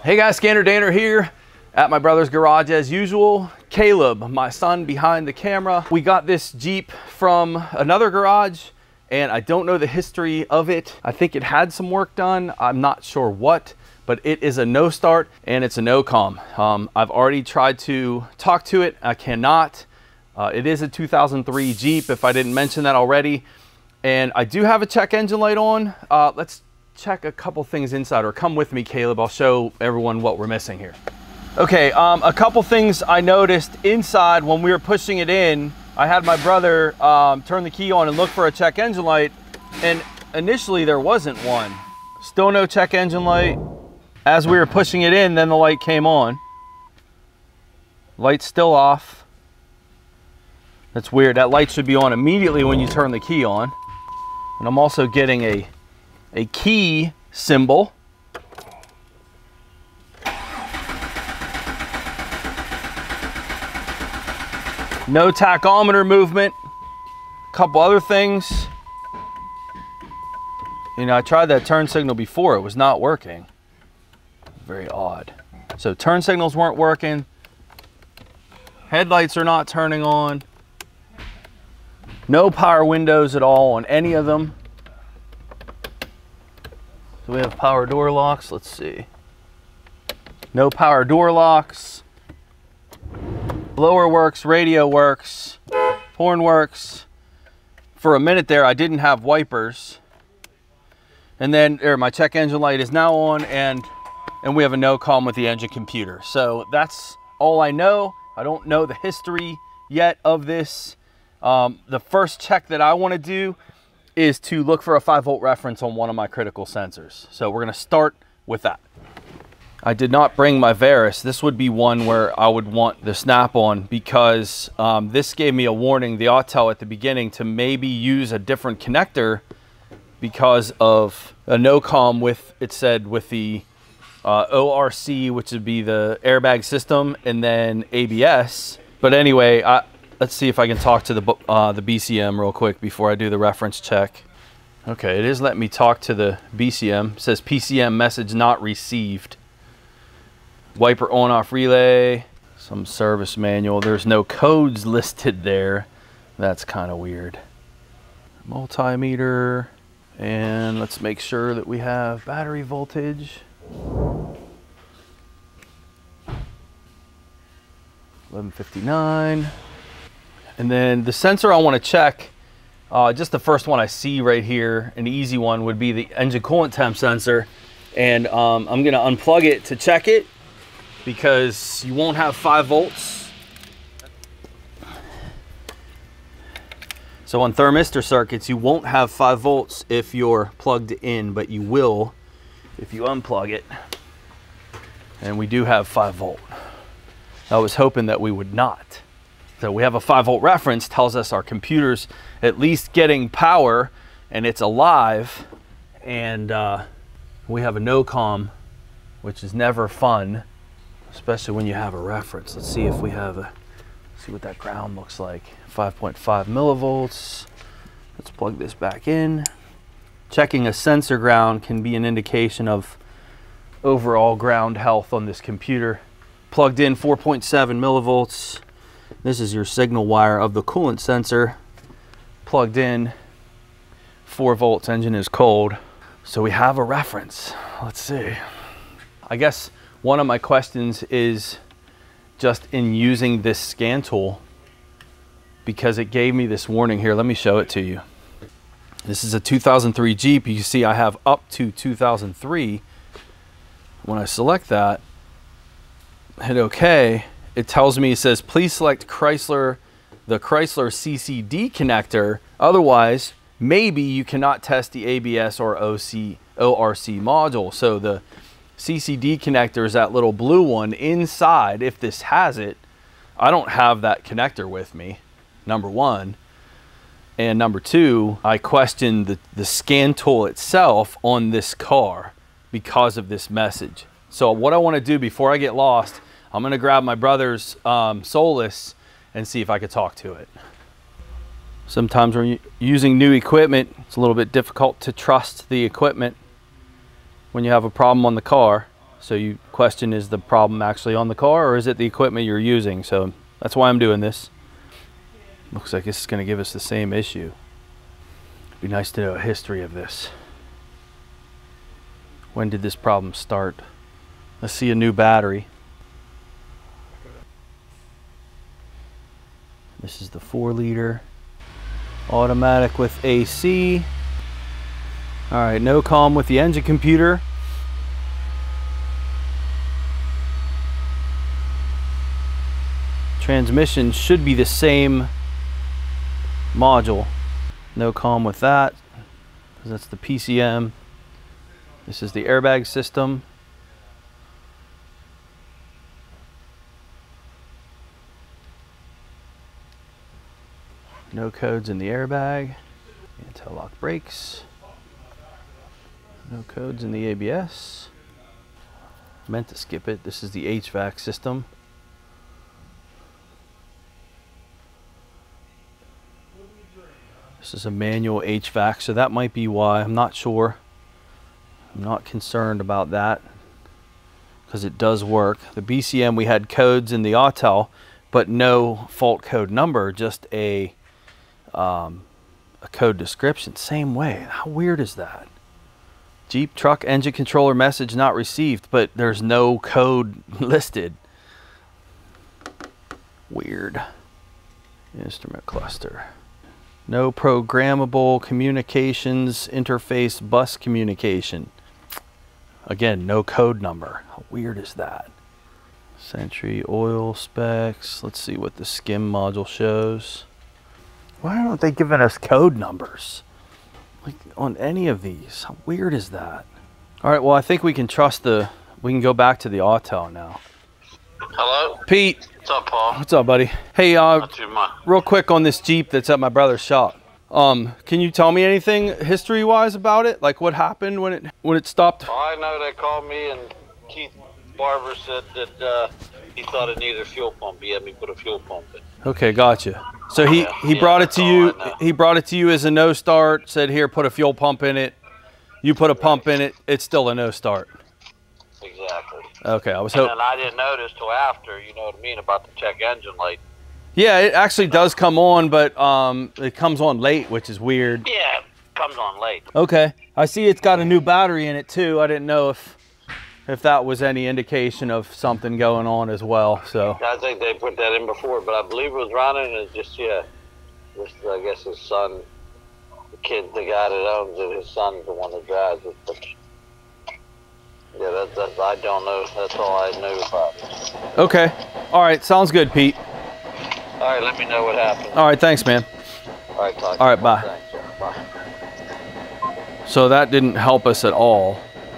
Hey guys, ScannerDanner here at my brother's garage as usual. Caleb, my son behind the camera. We got this Jeep from another garage and I don't know the history of it. I think it had some work done. I'm not sure what, but it is a no start and it's a no com. I've already tried to talk to it. I cannot. It is a 2003 Jeep, if I didn't mention that already. And I do have a check engine light on. Let's check a couple things inside, or come with me, Caleb. I'll show everyone what we're missing here. Okay, a couple things I noticed inside when we were pushing it in. I had my brother turn the key on and look for a check engine light, and initially there wasn't one. Still no check engine light. As we were pushing it in, then the light came on. Light's still off. That's weird. That light should be on immediately when you turn the key on. And I'm also getting a key symbol. No tachometer movement. A couple other things. You know, I tried that turn signal before. It was not working. Very odd. So turn signals weren't working. Headlights are not turning on. No power windows at all on any of them. So we have power door locks. Let's see. No power door locks. Blower works, radio works, horn works. For a minute there, I didn't have wipers. And then my check engine light is now on, and we have a no com with the engine computer. So that's all I know. I don't know the history yet of this. The first check that I want to do is to look for a 5-volt reference on one of my critical sensors. So we're going to start with that. I did not bring my Varus. This would be one where I would want the snap-on, because this gave me a warning, the auto at the beginning, to maybe use a different connector because of a no com with, it said, with the ORC, which would be the airbag system, and then ABS. But anyway, let's see if I can talk to the BCM real quick before I do the reference check. Okay, it is letting me talk to the BCM. It says PCM message not received. Wiper on off relay, some service manual. There's no codes listed there. That's kind of weird. Multimeter, and let's make sure that we have battery voltage. 1159. And then the sensor I want to check, just the first one I see right here, an easy one, would be the engine coolant temp sensor. And I'm going to unplug it to check it, because you won't have 5 volts. So on thermistor circuits, you won't have 5 volts if you're plugged in, but you will if you unplug it. And we do have 5 volt. I was hoping that we would not. So we have a 5-volt reference, tells us our computer's at least getting power and it's alive. And we have a no com, which is never fun, especially when you have a reference. Let's see if we have see what that ground looks like. 5.5 millivolts. Let's plug this back in. Checking a sensor ground can be an indication of overall ground health on this computer. Plugged in 4.7 millivolts. This is your signal wire of the coolant sensor. Plugged in, 4 volts, engine is cold. So we have a reference. Let's see. I guess one of my questions is just in using this scan tool, because it gave me this warning here. Let me show it to you. This is a 2003 Jeep. You see I have up to 2003. When I select that, hit OK, it tells me, it says, please select the Chrysler CCD connector. Otherwise, maybe you cannot test the ABS or ORC module. So the CCD connector is that little blue one inside. If this has it, I don't have that connector with me, number one. And number two, I questioned the scan tool itself on this car because of this message. So what I want to do before I get lost, I'm going to grab my brother's Solus and see if I could talk to it. Sometimes when you're using new equipment, it's a little bit difficult to trust the equipment when you have a problem on the car. So you question, is the problem actually on the car or is it the equipment you're using? So that's why I'm doing this. Looks like this is going to give us the same issue. Be nice to know a history of this. When did this problem start? Let's see a new battery. This is the 4-liter. Automatic with AC. All right, no comm with the engine computer. Transmission should be the same module. No comm with that, because that's the PCM. This is the airbag system. No codes in the airbag. Anti-lock brakes. No codes in the ABS. Meant to skip it. This is the HVAC system. This is a manual HVAC, so that might be why. I'm not sure. I'm not concerned about that because it does work. The BCM, we had codes in the autel, but no fault code number, just a code description. Same way. How weird is that? Jeep truck engine controller message not received, but there's no code listed. Weird. Instrument cluster. No programmable communications interface bus communication. Again, no code number. How weird is that? Sentry oil specs. Let's see what the skim module shows. Why aren't they giving us code numbers? Like on any of these. How weird is that? All right, well, I think we can trust we can go back to the autel now. Hello? Pete. What's up, Paul? What's up, buddy? Hey, Not too much. real quick on this Jeep that's at my brother's shop. Can you tell me anything history-wise about it? Like what happened when it stopped? Well, I know they called me and Keith Barber said that he thought it needed a fuel pump. He had me put a fuel pump in. Okay, gotcha. So he brought it to you. He brought it to you as a no start. Said, "Here, put a fuel pump in it." You put a pump in it. It's still a no start. Exactly. Okay, I was hoping. And I didn't notice till after. You know what I mean about the check engine light. Yeah, it actually does come on, but it comes on late, which is weird. Yeah, it comes on late. Okay, I see it's got a new battery in it too. I didn't know if that was any indication of something going on as well. So I think they put that in before, but I believe it was running. And just I guess his son, the guy that owns it, his son's the one that drives it. But yeah, that's I don't know. That's all I knew about it. okay, all right, sounds good, Pete. All right, let me know what happens. All right, thanks, man. All right, talk. All right, bye. Thanks, yeah, bye. So that didn't help us at all.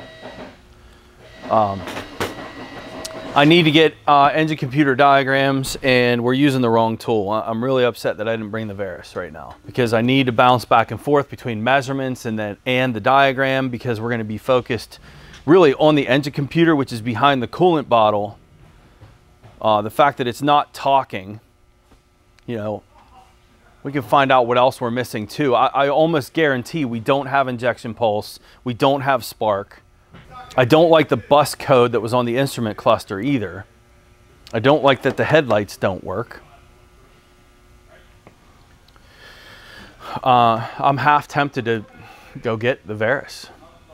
I need to get engine computer diagrams, and we're using the wrong tool. I'm really upset that I didn't bring the Veris right now because I need to bounce back and forth between measurements and the diagram, because we're going to be focused really on the engine computer, which is behind the coolant bottle. The fact that it's not talking, you know, we can find out what else we're missing too. I almost guarantee we don't have injection pulse. We don't have spark. I don't like the bus code that was on the instrument cluster either. I don't like that the headlights don't work. I'm half tempted to go get the Veris.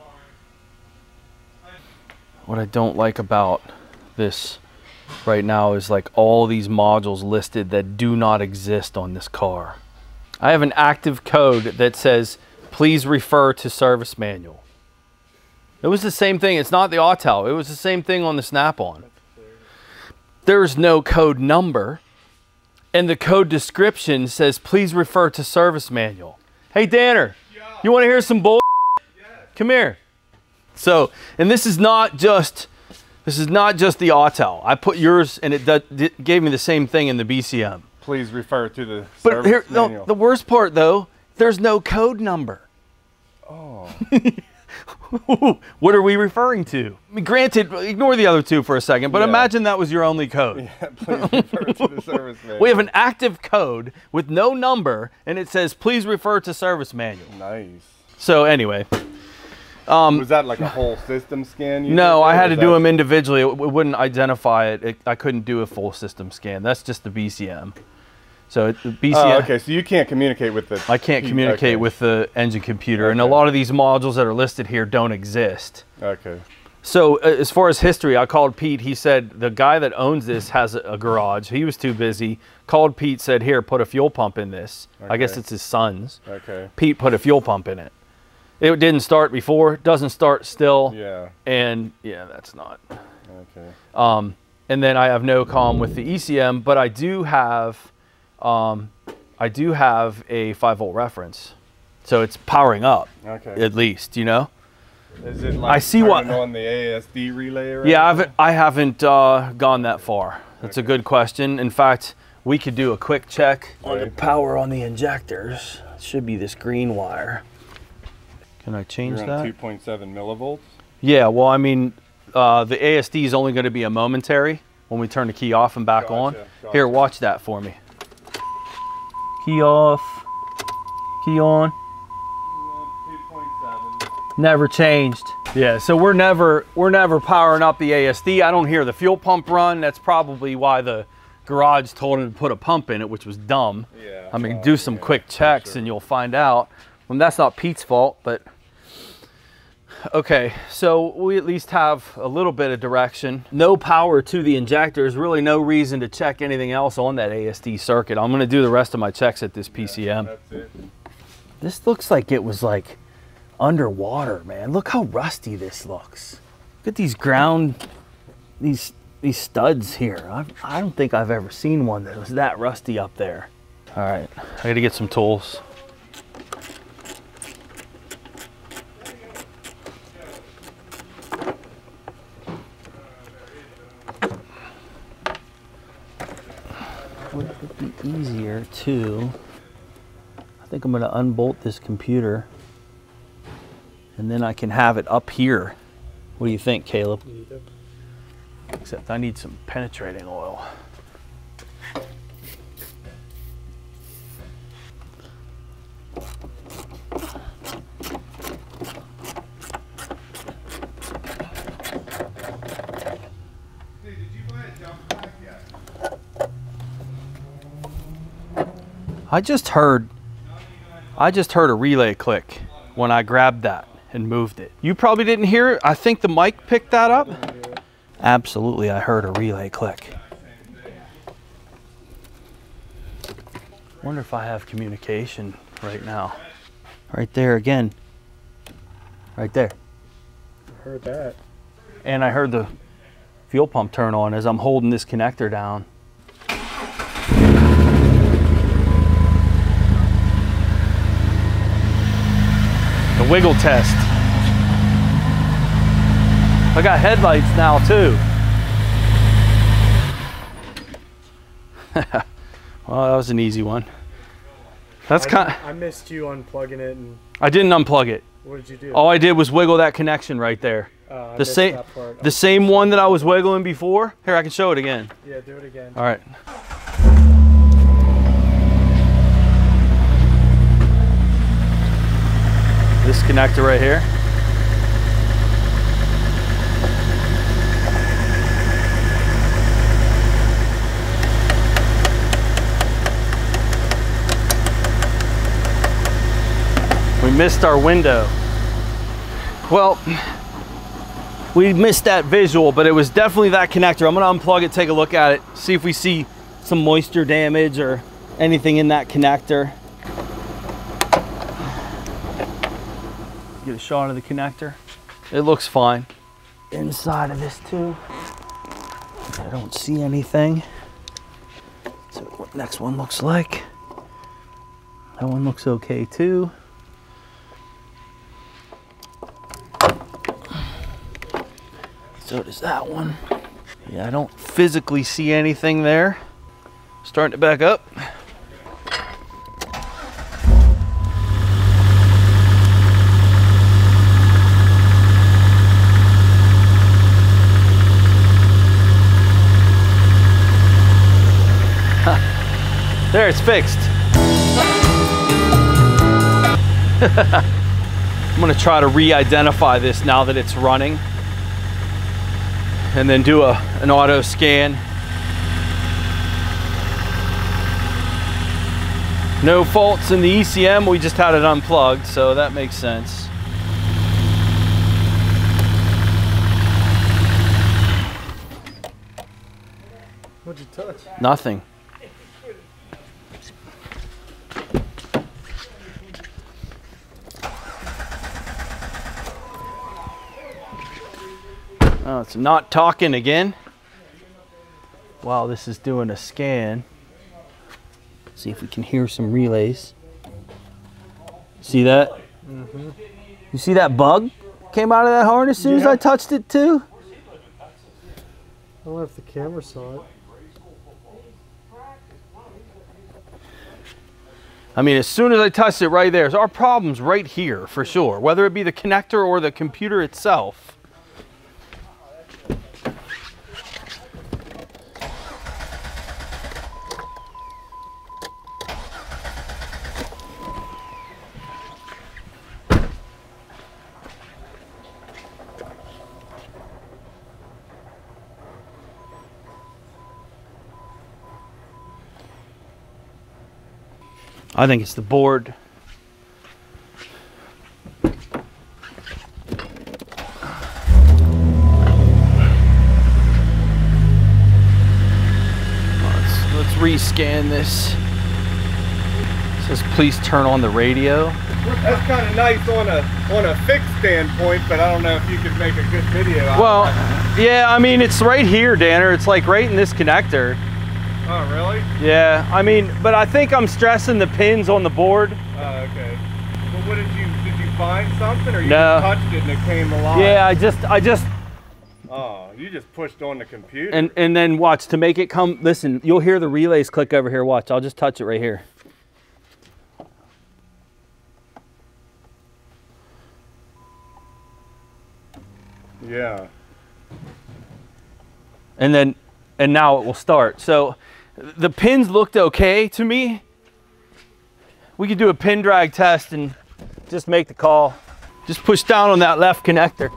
What I don't like about this right now is like all these modules listed that do not exist on this car. I have an active code that says, please refer to service manual. It was the same thing. It's not the autel. It was the same thing on the Snap-on. There's no code number, and the code description says, please refer to service manual. Hey, Danner, you want to hear some bull? Yes. Come here. So, and this is not just the autel. I put yours, and it gave me the same thing in the BCM. Please refer to the But here, manual. no, the worst part though, there's no code number. Oh. What are we referring to? I mean, granted, ignore the other two for a second, but imagine that was your only code. Yeah, please refer to the service manual. We have an active code with no number, and it says, please refer to service manual. Nice. So anyway, Was that like a whole system scan? No, I had to do them individually. It wouldn't identify it. I couldn't do a full system scan. That's just the BCM. So the BCM. Oh, okay. So you can't communicate with the. I can't communicate with the engine computer, and a lot of these modules that are listed here don't exist. Okay. So as far as history, I called Pete. He said the guy that owns this has a garage. He was too busy. Called Pete, said, here, put a fuel pump in this. Okay. I guess it's his son's. Okay. Pete put a fuel pump in it. It didn't start before, doesn't start still. Yeah. And yeah, that's not. Okay. And then I have no comm with the ECM, but I do have a 5-volt reference. So it's powering up. Okay. At least, you know? Is it like I see what on the ASD relay or yeah, anything? I haven't gone that far. That's a good question. In fact, we could do a quick check on the power on the injectors. It should be this green wire. Can I change You're that? on 2.7 millivolts? Yeah, well, I mean, the ASD is only going to be a momentary when we turn the key off and back on. Gotcha. Here, watch that for me. Key off, key on. 2.7. Never changed. Yeah, so we're never powering up the ASD. I don't hear the fuel pump run. That's probably why the garage told him to put a pump in it, which was dumb. Yeah. I mean, do some quick checks and you'll find out. Well, that's not Pete's fault, but okay, so we at least have a little bit of direction. No power to the injector. There's really no reason to check anything else on that ASD circuit. I'm gonna do the rest of my checks at this PCM. Yeah, that's it. This looks like it was like underwater, man. Look how rusty this looks. Look at these these studs here. I don't think I've ever seen one that was that rusty up there. All right, I gotta get some tools. Would it be easier to, I think I'm gonna unbolt this computer and then I can have it up here. What do you think, Caleb? Except I need some penetrating oil. I just heard a relay click when I grabbed that and moved it. You probably didn't hear it. I think the mic picked that up. Absolutely, I heard a relay click. Wonder if I have communication right now. Right there again. Right there. Heard that. And I heard the fuel pump turn on as I'm holding this connector down. The wiggle test. I got headlights now too. Well, that was an easy one. That's I missed you unplugging it. And I didn't unplug it. what did you do? All I did was wiggle that connection right there. The same one that I was wiggling before. Here, I can show it again. Yeah, do it again. All right. This connector right here. We missed our window. Well, we missed that visual, but it was definitely that connector. I'm gonna unplug it, take a look at it, see if we see some moisture damage or anything in that connector. Get a shot of the connector. It looks fine. Inside of this too, I don't see anything. So what next one looks like. That one looks okay too. So does that one. Yeah, I don't physically see anything there. Starting to back up. There, it's fixed. I'm gonna try to re-identify this now that it's running, and then do an auto scan. No faults in the ECM, we just had it unplugged, so that makes sense. What'd you touch? Nothing. Oh, it's not talking again. Wow, this is doing a scan. See if we can hear some relays. See that? Mm-hmm. You see that bug came out of that horn as soon as I touched it too? I don't know if the camera saw it. I mean, as soon as I touched it right there, so our problem's right here for sure, whether it be the connector or the computer itself. I think it's the board. Let's rescan this. It says please turn on the radio. That's kind of nice on a fixed standpoint, but I don't know if you could make a good video out Well, of that. yeah, I mean, it's right here, Danner. It's like right in this connector. Oh, really? Yeah, I mean, but I think I'm stressing the pins on the board. Oh, okay. Well, what did you find something, or you No. just touched it and it came alive? Yeah, I just, Oh, you just pushed on the computer. and then watch to make it come. Listen, you'll hear the relays click over here. Watch, I'll just touch it right here. Yeah. And now it will start. So the pins looked okay to me. We could do a pin drag test and just make the call. Just push down on that left connector.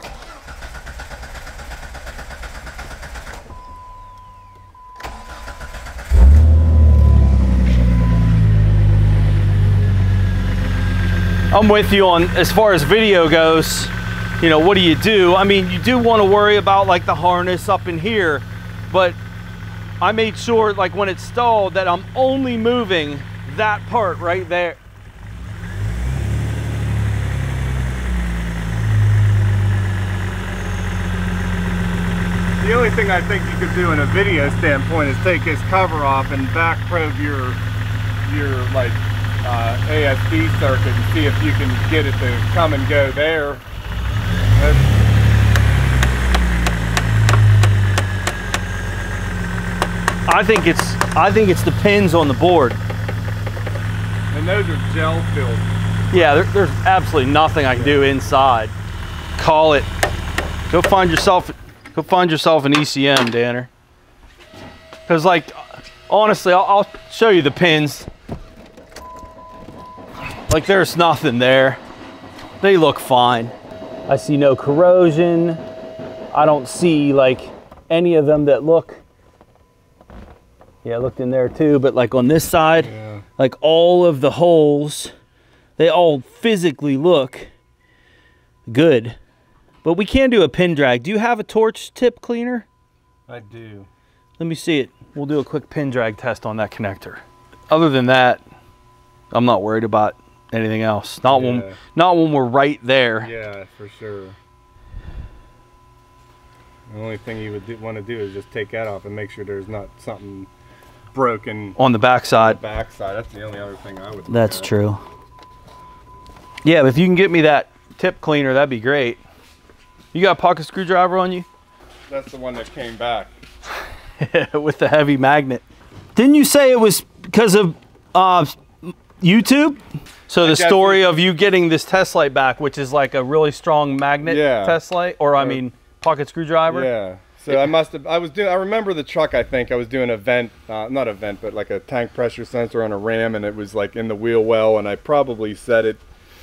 I'm with you on as far as video goes. You know, what do you do? I mean, you do want to worry about like the harness up in here, but I made sure like when it stalled that I'm only moving that part right there. The only thing I think you could do in a video standpoint is take this cover off and back probe your like ASD circuit and see if you can get it to come and go there. I think it's the pins on the board. And those are gel filled. Yeah, there's absolutely nothing I can do inside. Call it. Go find yourself an ECM, Danner. Because like, honestly, I'll show you the pins. Like there's nothing there. They look fine. I see no corrosion. I don't see like any of them that look. Yeah, I looked in there too, but like on this side, Yeah. like all of the holes, they all physically look good. But we can do a pin drag. Do you have a torch tip cleaner? I do. Let me see it. We'll do a quick pin drag test on that connector. Other than that, I'm not worried about anything else. Not when we're right there. Yeah, for sure. The only thing you would want to do is just take that off and make sure there's not something broken On the backside. backside. That's the only other thing I would look That's at. true. Yeah, but if you can get me that tip cleaner, that'd be great. You got a pocket screwdriver on you? That's the one that came back. With the heavy magnet. Didn't you say it was because of YouTube? So the story of you getting this test light back, which is like a really strong magnet test light, or I mean pocket screwdriver? Yeah. So I remember the truck, I think. I was doing a vent, not a vent, but like a tank pressure sensor on a ram, and it was like in the wheel well, and I probably set it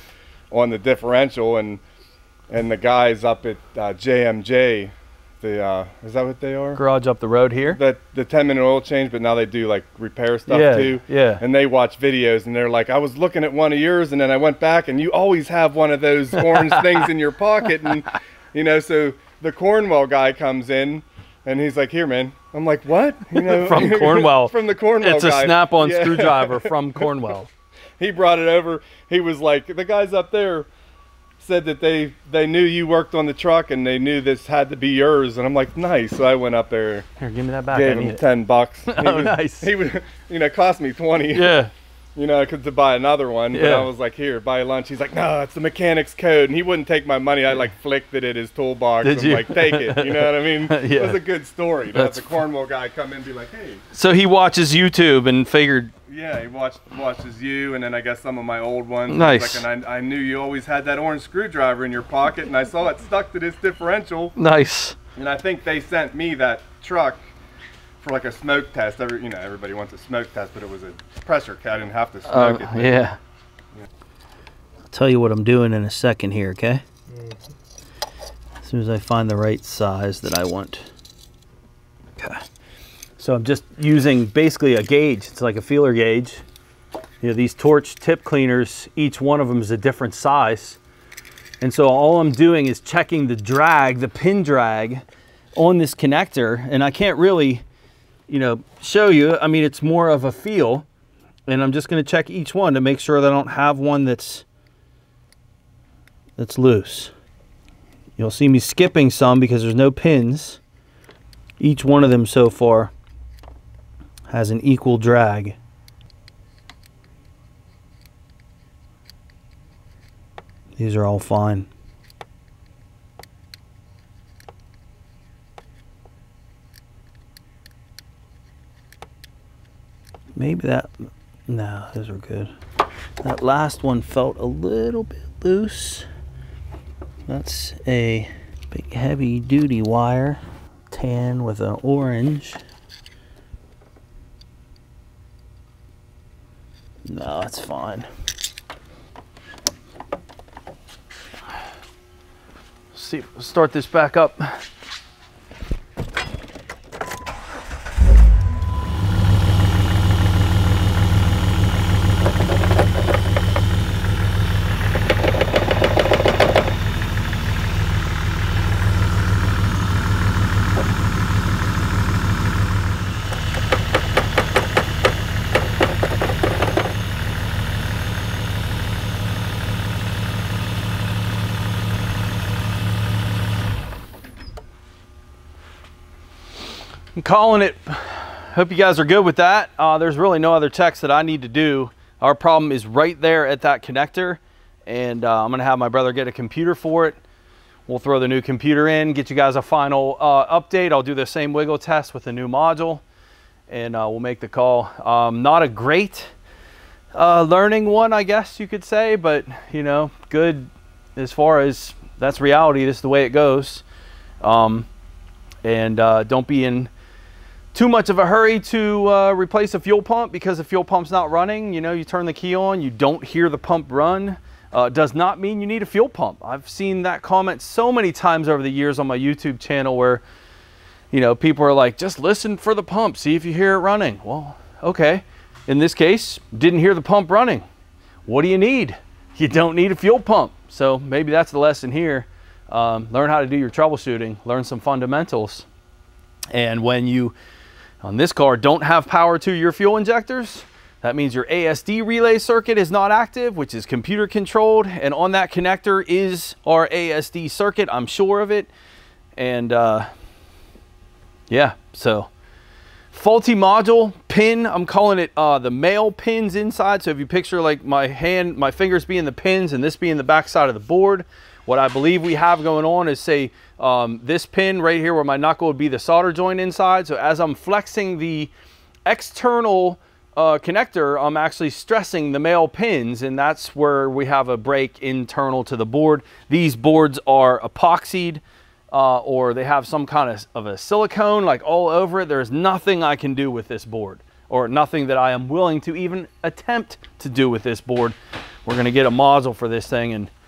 on the differential, and the guys up at JMJ, is that what they are? Garage up the road here. The 10-minute oil change, but now they do like repair stuff too. Yeah. And they watch videos, and they're like, I was looking at one of yours, and then I went back, and you always have one of those orange things in your pocket, and you know, so the Cornwell guy comes in, and he's like, here, man. I'm like, what? You know, from Cornwell. From the Cornwell It's guy. a snap-on screwdriver from Cornwell. He brought it over. He was like, the guys up there said that they knew you worked on the truck, and they knew this had to be yours. And I'm like, nice. So I went up there. Here, give me that back. Gave him $10. Oh, nice. He was, you know, cost me 20. Yeah. You know, to buy another one, but I was like, here, buy lunch. He's like, no, it's the mechanic's code, and he wouldn't take my money. I like flicked it at his toolbox. Did you? Like, take it. You know what I mean? Yeah. It was a good story to have the Cornwall guy come in and be like, hey. So he watches YouTube and figured. Yeah, he watches you, and then I guess some of my old ones. Nice. Like, and I knew you always had that orange screwdriver in your pocket, and I saw it stuck to this differential. Nice. And I think they sent me that truck for like a smoke test. You know, everybody wants a smoke test, but it was a pressure cut. I didn't have to smoke it. Yeah. I'll tell you what I'm doing in a second here, okay? As soon as I find the right size that I want. Okay. So I'm just using basically a gauge. It's like a feeler gauge. You know, these torch tip cleaners, each one of them is a different size. And so all I'm doing is checking the drag, the pin drag on this connector, and I can't really, you know, show you. I mean, it's more of a feel, and I'm just going to check each one to make sure that I don't have one that's loose. You'll see me skipping some because there's no pins. Each one of them so far has an equal drag. These are all fine. Maybe that, no, those are good. That last one felt a little bit loose. That's a big heavy duty wire, tan with an orange. No, it's fine. See, start this back up. I'm calling it. Hope you guys are good with that. There's really no other checks that I need to do. Our problem is right there at that connector, and I'm gonna have my brother get a computer for it. We'll throw the new computer in, get you guys a final update. I'll do the same wiggle test with the new module, and we'll make the call. Not a great learning one, I guess you could say, but you know, good as far as that's reality. This is the way it goes. Don't be in too much of a hurry to replace a fuel pump because the fuel pump's not running. You know, you turn the key on, you don't hear the pump run. Does not mean you need a fuel pump. I've seen that comment so many times over the years on my YouTube channel where, you know, people are like, just listen for the pump, see if you hear it running. Well, okay. In this case, didn't hear the pump running. What do you need? You don't need a fuel pump. So maybe that's the lesson here. Learn how to do your troubleshooting, learn some fundamentals. And when you, on this car, don't have power to your fuel injectors, that means your ASD relay circuit is not active, which is computer controlled. And on that connector is our ASD circuit, I'm sure of it. And yeah, so faulty module pin, I'm calling it the male pins inside. So if you picture like my hand, my fingers being the pins and this being the back side of the board, what I believe we have going on is, say, this pin right here where my knuckle would be the solder joint inside. So as I'm flexing the external connector, I'm actually stressing the male pins, and that's where we have a break internal to the board. These boards are epoxied or they have some kind of a silicone like all over it. There's nothing I can do with this board, or nothing that I am willing to even attempt to do with this board. We're going to get a module for this thing and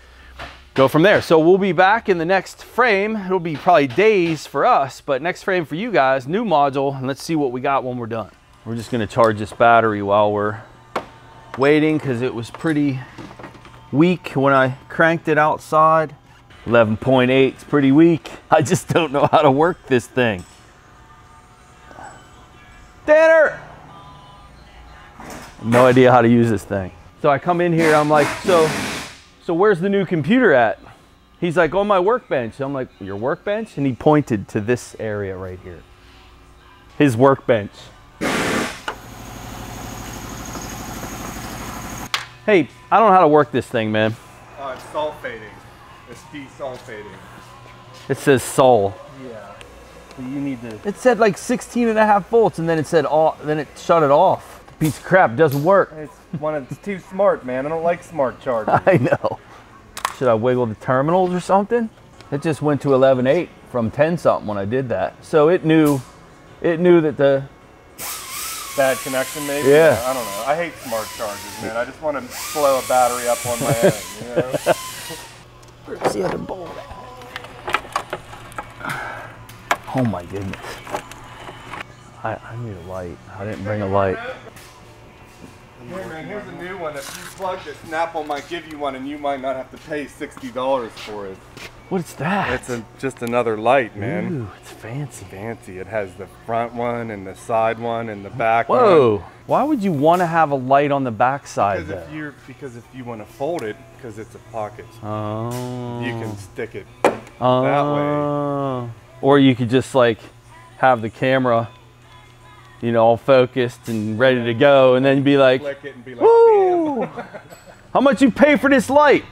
go from there. So we'll be back in the next frame. It'll be probably days for us, but next frame for you guys, new module, and let's see what we got when we're done. We're just gonna charge this battery while we're waiting because it was pretty weak when I cranked it outside. 11.8, it's pretty weak. I just don't know how to work this thing. Danner! No idea how to use this thing. So I come in here, I'm like, so where's the new computer at? He's like, on my workbench. I'm like, your workbench? And he pointed to this area right here. His workbench. Hey, I don't know how to work this thing, man. It's sulfating. It's desulfating. It says sol. Yeah. So you need to. It said like 16.5 volts and then it said then it shut it off. The piece of crap doesn't work. It's too smart, man. I don't like smart chargers. I know. Should I wiggle the terminals or something? It just went to 11.8 from 10 something when I did that. So it knew that the Bad connection, maybe? Yeah. I don't know. I hate smart chargers, man. I just want to blow a battery up on my own, you know? Where's the other bolt at? Oh my goodness. I need a light. I didn't bring a light. Here, man, here's a new one. If you plug this, Snapple might give you one and you might not have to pay $60 for it. What's that? It's just another light, man. Ooh, it's fancy. Fancy. It has the front one and the side one and the back one. Whoa. Why would you want to have a light on the back side though? Because if you want to fold it, because it's a pocket, oh. you can stick it that way. Or you could just like have the camera, you know, all focused and ready to go, and then be like, flick it and be like, woo! How much you pay for this light?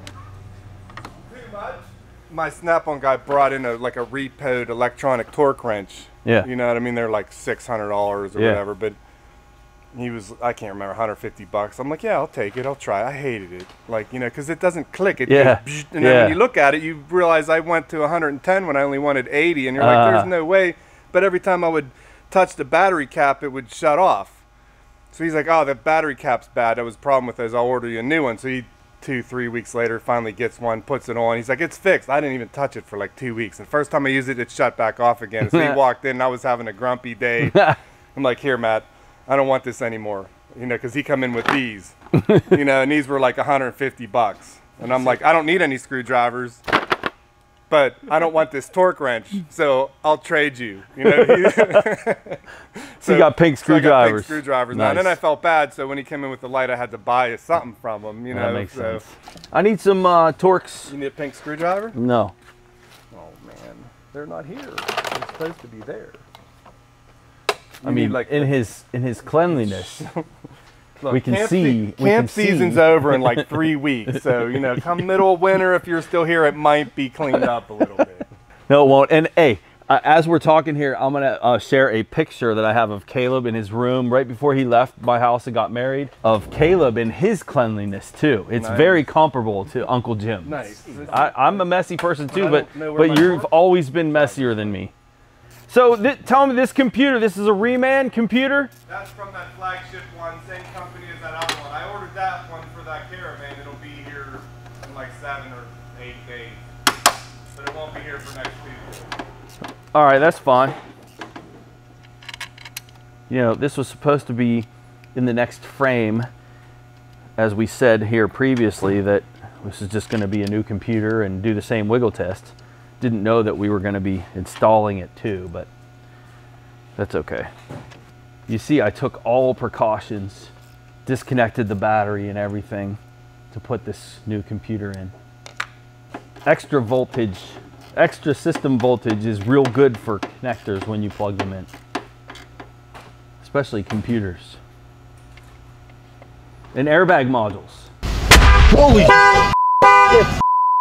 My Snap-on guy brought in a repoed electronic torque wrench. Yeah. You know what I mean? They're like $600 or whatever, but he was, I can't remember, $150. I'm like, yeah, I'll take it. I'll try it. I hated it. Like, you know, because it doesn't click. It goes, and then when you look at it, you realize I went to 110 when I only wanted 80, and you're like, there's no way. But every time I would touch the battery cap, it would shut off. So he's like, oh, the battery cap's bad. That was the problem with those. I'll order you a new one. So he 2-3 weeks later finally gets one, puts it on. He's like, it's fixed. I didn't even touch it for like 2 weeks. And the first time I used it, it shut back off again. So he walked in and I was having a grumpy day. I'm like, here, Matt, I don't want this anymore. You know, because he come in with these, you know, and these were like $150. And I'm like, I don't need any screwdrivers, but I don't want this torque wrench, so I'll trade you. You know. So you got pink screwdrivers. I got pink screwdrivers. Nice. Now, and then I felt bad, so when he came in with the light, I had to buy something from him. You know. That makes sense. I need some Torx. You need a pink screwdriver? No. Oh man, they're not here. They're supposed to be there. I mean, like in his cleanliness. Look, we can see. Camp season's over in like 3 weeks, so you know, come middle of winter, if you're still here, it might be cleaned up a little bit. No, it won't. And hey, as we're talking here, I'm gonna share a picture that I have of Caleb in his room right before he left my house and got married. Of Caleb in his cleanliness too. It's very comparable to Uncle Jim. Nice. I'm a messy person too, but you've always been messier than me. So tell me, this computer, this is a Reman computer? That's from that flagship one, same company as that other one. I ordered that one for that caravan. It'll be here in like 7 or 8 days. But it won't be here for next Tuesday. All right, that's fine. You know, this was supposed to be in the next frame, as we said here previously, that this is just going to be a new computer and do the same wiggle test. Didn't know that we were going to be installing it too, but that's okay. You see, I took all precautions, disconnected the battery and everything to put this new computer in. Extra voltage, extra system voltage is real good for connectors when you plug them in, especially computers. And airbag modules. Holy shit.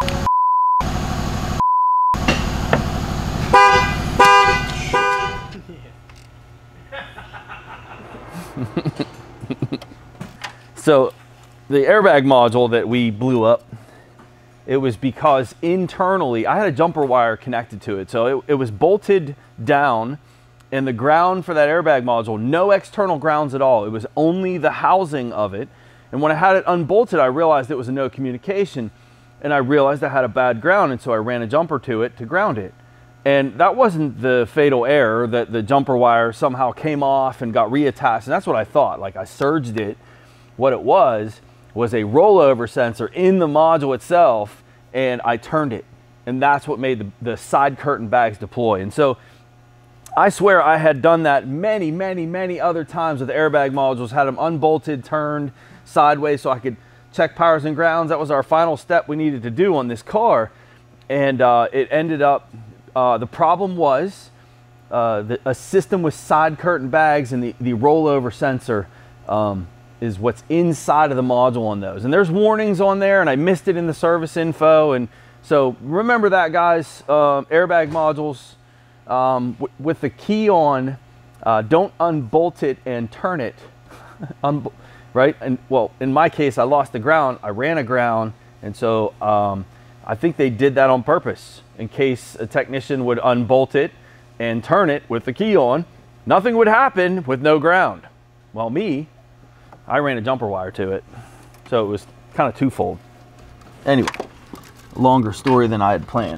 So the airbag module that we blew up, it was because internally I had a jumper wire connected to it, so it was bolted down, and the ground for that airbag module, no external grounds at all. It was only the housing of it. And when I had it unbolted, I realized it was a no communication, and I realized I had a bad ground, and so I ran a jumper to it to ground it. And that wasn't the fatal error, that the jumper wire somehow came off and got reattached, and that's what I thought. Like, I surged it. What it was a rollover sensor in the module itself, and I turned it. And that's what made the side curtain bags deploy. And so I swear I had done that many, many, many other times with airbag modules, had them unbolted, turned sideways so I could check powers and grounds. That was our final step we needed to do on this car. And it ended up, the problem was a system with side curtain bags, and the rollover sensor is what's inside of the module on those. And there's warnings on there, and I missed it in the service info. And so remember that, guys. Airbag modules with the key on, don't unbolt it and turn it. Right? And well, in my case, I lost the ground. I ran aground, and so I think they did that on purpose in case a technician would unbolt it and turn it with the key on. Nothing would happen with no ground. Well, I ran a jumper wire to it, so it was kind of twofold. Anyway, longer story than I had planned.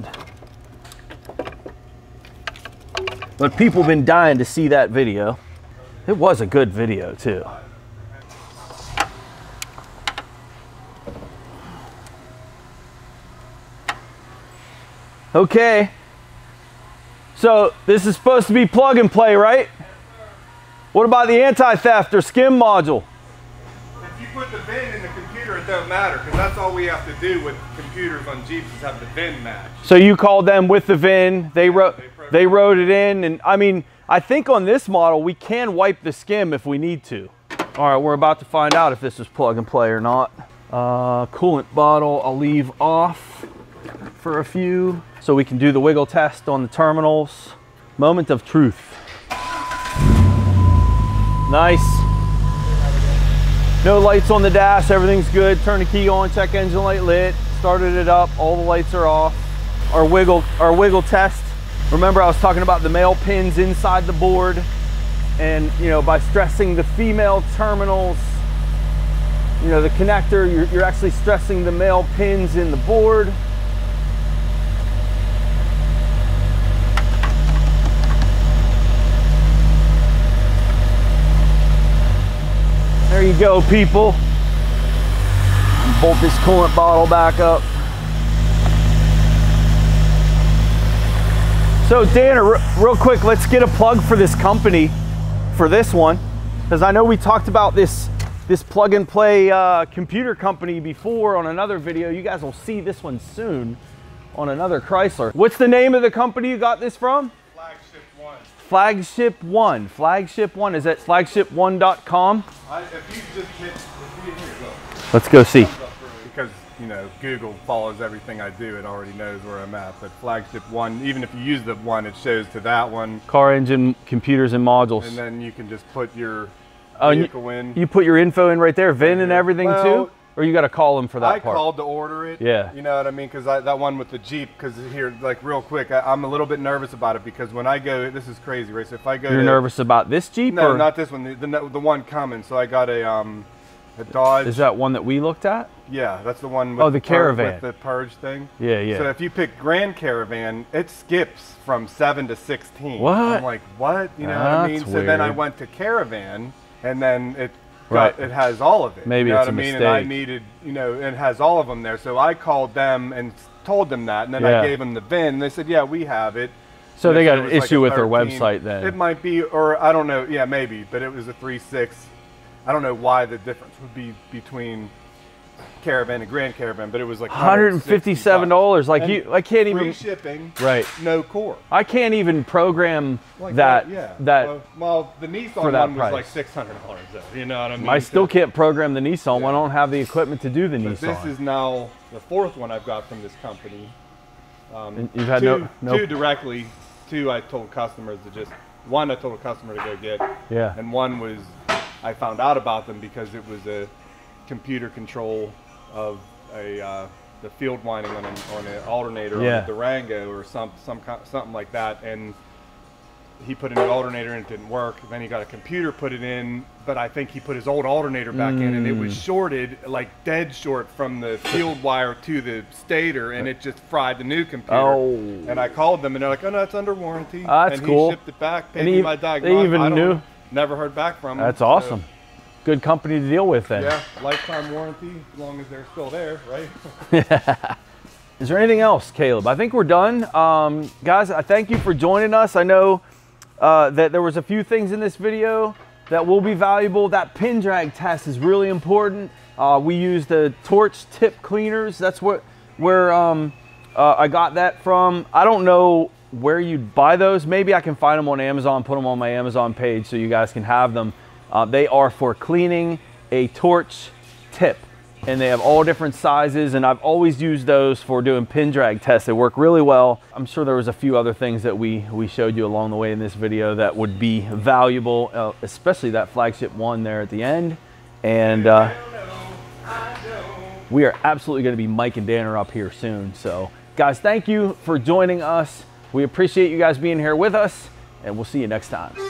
But people have been dying to see that video. It was a good video too. Okay, so this is supposed to be plug and play, right? What about the anti-theft or skim module? If you put the VIN in the computer, it don't matter, because that's all we have to do with computers on Jeeps is have the VIN match. So you called them with the VIN, they wrote it in, and I mean, I think on this model we can wipe the skim if we need to. All right, we're about to find out if this is plug and play or not. Coolant bottle I'll leave off for a few so we can do the wiggle test on the terminals. Moment of truth. Nice. No lights on the dash, everything's good. Turn the key on, check engine light lit, started it up, all the lights are off. Our wiggle test. Remember I was talking about the male pins inside the board, and you know, by stressing the female terminals, you know, the connector, you're actually stressing the male pins in the board. There you go, people. Bolt this coolant bottle back up. So Danner, real quick, let's get a plug for this company for this one, because I know we talked about this plug and play computer company before on another video. You guys will see this one soon on another Chrysler. What's the name of the company you got this from? Flagship One. Flagship One. Flagship One. Is that flagship1.com? If you just hit, here, look. Let's go see. Because, you know, Google follows everything I do. It already knows where I'm at. But Flagship One, even if you use the one, it shows to that one. Car engine, computers, and modules. And then you can just put your vehicle in. You put your info in right there, VIN and everything too? Or you got to call them for that part? I called to order it. Yeah. You know what I mean? Because that one with the Jeep, because here, like real quick, I'm a little bit nervous about it because when I go, this is crazy, right? So if I go You're nervous about this Jeep? No, or? not this one, the one coming. So I got a Dodge. Is that one that we looked at? Yeah, that's the one with the Caravan. With the purge thing. Yeah, yeah. So if you pick Grand Caravan, it skips from 7 to 16. What? I'm like, what? You know what I mean? So then I went to Caravan, and then it has all of it. Maybe you know it's what a I mean? mistake. And I needed, you know, it has all of them there. So I called them and told them that, and then I gave them the VIN. And they said, yeah, we have it. So they got an like issue with their 13. website then. It might be, or I don't know. Yeah, maybe. But it was a 3.6. I don't know why the difference would be between Caravan and Grand Caravan, but it was like $157. Like and I can't even free shipping. Right. No core. I can't even program Like that. Yeah. That. Well, the Nissan for that one was price. like $600 though. You know what I mean? I still can't program the Nissan one. I don't have the equipment to do the But Nissan. this is now the 4th one I've got from this company. And you've had two directly. 2 I told customers to just. 1 I told a customer to go get. Yeah. And 1 was I found out about them because it was a computer control of the field winding on an alternator on a Durango or something like that, and he put a new alternator in, it didn't work. Then he got a computer, put it in, but I think he put his old alternator back in, and it was shorted, like dead short from the field wire to the stator, and it just fried the new computer. Oh. And I called them, and they're like, "Oh no, it's under warranty." That's and cool. he shipped it back, paid And me my diagnostic. they even knew. Never heard back from them. That's awesome. Good company to deal with then. Yeah, lifetime warranty, as long as they're still there, right? Is there anything else, Caleb? I think we're done. Guys, I thank you for joining us. I know that there was a few things in this video that will be valuable. That pin drag test is really important. We use the torch tip cleaners. That's where I got that from. I don't know where you'd buy those. Maybe I can find them on Amazon, put them on my Amazon page so you guys can have them. They are for cleaning a torch tip, and they have all different sizes, and I've always used those for doing pin drag tests. They work really well. I'm sure there was a few other things that we showed you along the way in this video that would be valuable, especially that flagship one there at the end. And we are absolutely going to be Mike and Danner up here soon. So guys, thank you for joining us. We appreciate you guys being here with us, and we'll see you next time.